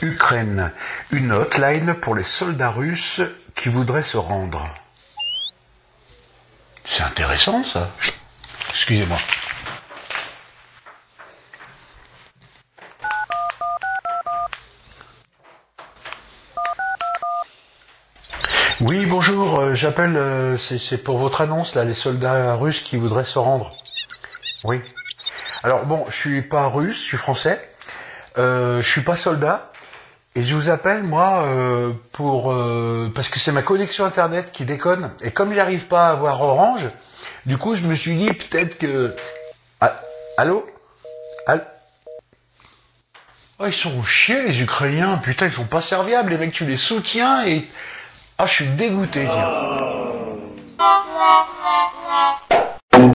Ukraine, une hotline pour les soldats russes qui voudraient se rendre. C'est intéressant ça. Excusez-moi. Oui, bonjour, j'appelle, c'est pour votre annonce, là, les soldats russes qui voudraient se rendre. Oui. Alors bon, je suis pas russe, je suis français, je suis pas soldat, et je vous appelle, moi, parce que c'est ma connexion Internet qui déconne, et comme j'arrive pas à avoir Orange, du coup, je me suis dit peut-être que... Ah, allô? Oh, ils sont chiés, les Ukrainiens, putain, ils sont pas serviables, les mecs, tu les soutiens, et... Ah, je suis dégoûté, tiens.